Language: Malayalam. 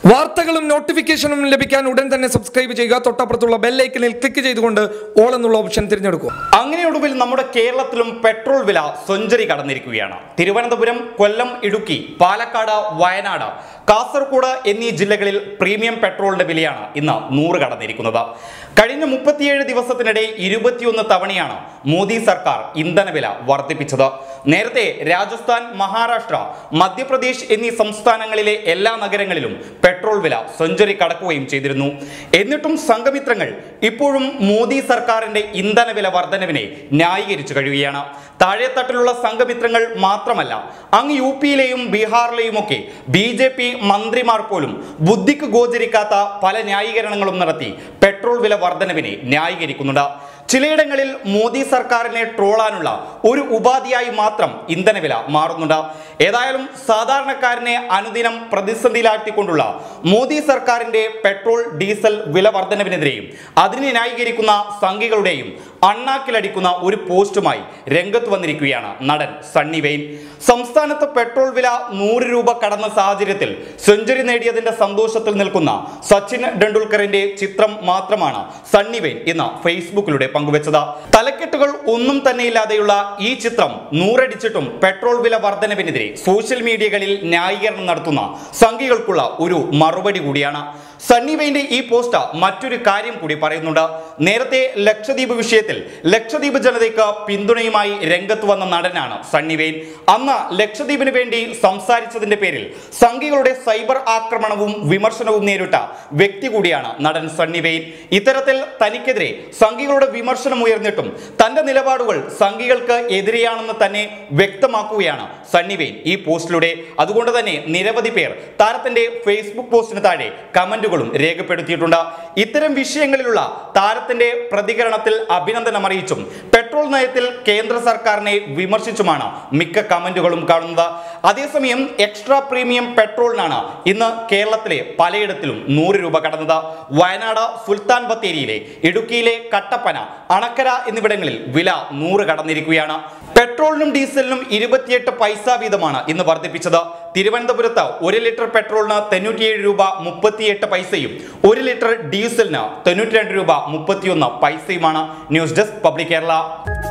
വാർത്തകളും നോട്ടിഫിക്കേഷനും ലഭിക്കാൻ ഉടൻ തന്നെ സബ്സ്ക്രൈബ് ചെയ്യുക. തൊട്ടപ്പുറത്തുള്ള ബെൽ ഐക്കണിൽ ക്ലിക്ക് ചെയ്തുകൊണ്ട് ഓൾ എന്നുള്ള ഓപ്ഷൻ തിരഞ്ഞെടുക്കുക. അങ്ങനെ ഒടുവിൽ നമ്മുടെ കേരളത്തിലും പെട്രോൾ വില സെഞ്ചുറി കടന്നിരിക്കുകയാണ്. തിരുവനന്തപുരം, കൊല്ലം, ഇടുക്കി, പാലക്കാട്, വയനാട്, കാസർഗോഡ് എന്നീ ജില്ലകളിൽ പ്രീമിയം പെട്രോളിന്റെ വിലയാണ് ഇന്ന് 100 കടന്നിരിക്കുന്നത്. കഴിഞ്ഞ 37 ദിവസത്തിനിടെ 21 തവണയാണ് മോദി സർക്കാർ ഇന്ധനവില വർദ്ധിപ്പിച്ചത്. നേരത്തെ രാജസ്ഥാൻ, മഹാരാഷ്ട്ര, മധ്യപ്രദേശ് എന്നീ സംസ്ഥാനങ്ങളിലെ എല്ലാ നഗരങ്ങളിലും പെട്രോൾ വില സെഞ്ചുറി കടക്കുകയും ചെയ്തിരുന്നു. എന്നിട്ടും സംഘമിത്രങ്ങൾ ഇപ്പോഴും മോദി സർക്കാരിന്റെ ഇന്ധനവില വർധനവിനെ ന്യായീകരിച്ചു കഴിയുകയാണ്. താഴെത്തട്ടിലുള്ള സംഘമിത്രങ്ങൾ മാത്രമല്ല, അങ്ങ് യുപിയിലെയും ബീഹാറിലെയും ഒക്കെ BJP മന്ത്രിമാർ പോലും ബുദ്ധിക്ക് ഗോചരിക്കാത്ത പല ന്യായീകരണങ്ങളും നടത്തി പെട്രോൾ വില വർധനവിനെ ന്യായീകരിക്കുന്നുണ്ട്. ചിലയിടങ്ങളിൽ മോദി സർക്കാരിനെ ട്രോളാനുള്ള ഒരു ഉപാധിയായി മാത്രം ഇന്ധനവില മാറുന്നുണ്ട്. ഏതായാലും സാധാരണക്കാരനെ അനുദിനം പ്രതിസന്ധിയിലാക്കിക്കൊണ്ടുള്ള മോദി സർക്കാരിന്റെ പെട്രോൾ, ഡീസൽ വില വർധനവിനെതിരെയും അതിനെ ന്യായീകരിക്കുന്ന സംഘികളുടെയും അണ്ണാക്കിലടിക്കുന്ന ഒരു പോസ്റ്റുമായി രംഗത്ത് വന്നിരിക്കുകയാണ് നടൻ സണ്ണി വെയിൻ. സംസ്ഥാനത്ത് പെട്രോൾ വില 100 രൂപ കടന്ന സാഹചര്യത്തിൽ സെഞ്ചുറി നേടിയതിന്റെ സന്തോഷത്തിൽ നിൽക്കുന്ന സച്ചിൻ ടെണ്ടുൽക്കറിന്റെ ചിത്രം മാത്രമാണ് സണ്ണി വെയിൻ ഇന്ന് ഫേസ്ബുക്കിലൂടെ പങ്കുവച്ചത്. തലക്കെട്ടുകൾ ഒന്നും തന്നെ ഇല്ലാതെയുള്ള ഈ ചിത്രം 100 അടിച്ചിട്ടും പെട്രോൾ വില വർധനവിനെതിരെ സോഷ്യൽ മീഡിയകളിൽ ന്യായീകരണം നടത്തുന്ന സംഘികൾക്കുള്ള ഒരു മറുപടി കൂടിയാണ്. സണ്ണി വെയിന്റെ ഈ പോസ്റ്റ് മറ്റൊരു കാര്യം കൂടി പറയുന്നുണ്ട്. നേരത്തെ ലക്ഷദ്വീപ് വിഷയത്തിൽ ലക്ഷദ്വീപ് ജനതയ്ക്ക് പിന്തുണയുമായി രംഗത്ത് വന്ന നടനാണ് സണ്ണി വെയിൻ. അന്ന് ലക്ഷദ്വീപിന് വേണ്ടി സംസാരിച്ചതിന്റെ പേരിൽ സംഘികളുടെ സൈബർ ആക്രമണവും വിമർശനവും നേരിട്ട വ്യക്തി കൂടിയാണ് നടൻ സണ്ണി വെയിൻ. ഇത്തരത്തിൽ തനിക്കെതിരെ സംഘികളുടെ വിമർശനം ഉയർന്നിട്ടും തന്റെ നിലപാടുകൾ സംഘികൾക്ക് എതിരെയാണെന്ന് തന്നെ വ്യക്തമാക്കുകയാണ് സണ്ണി വെയിൻ ഈ പോസ്റ്റിലൂടെ. അതുകൊണ്ട് തന്നെ നിരവധി പേർ താരത്തിന്റെ ഫേസ്ബുക്ക് പോസ്റ്റിന് താഴെ കമന്റുകളും രേഖപ്പെടുത്തിയിട്ടുണ്ട്. ഇത്തരം വിഷയങ്ങളിലുള്ള താരത്തിന്റെ പ്രതികരണത്തിൽ അഭിനന്ദനം അറിയിച്ചും പെട്രോൾ നയത്തിൽ കേന്ദ്ര സർക്കാരിനെ വിമർശിച്ചുമാണ് മിക്ക കമന്റുകളും കാണുന്നത്. അതേസമയം എക്സ്ട്രാ പ്രീമിയം പെട്രോളിനാണ് ഇന്ന് കേരളത്തിലെ പലയിടത്തിലും 100 രൂപ കടന്നത്. വയനാട് സുൽത്താൻ ബത്തേരിയിലെ, ഇടുക്കിയിലെ കട്ടപ്പന, അണക്കര എന്നിവിടങ്ങളിൽ വില 100 കടന്നിരിക്കുകയാണ്. പെട്രോളിനും ഡീസലിനും 28 പൈസ വീതമാണ് ഇന്ന് വർദ്ധിപ്പിച്ചത്. തിരുവനന്തപുരത്ത് 1 ലിറ്റർ പെട്രോളിന് 97 രൂപ 38 പൈസയും 1 ലിറ്റർ ഡീസലിന് 92 രൂപ 31 പൈസയുമാണ്. News desk public Kerala.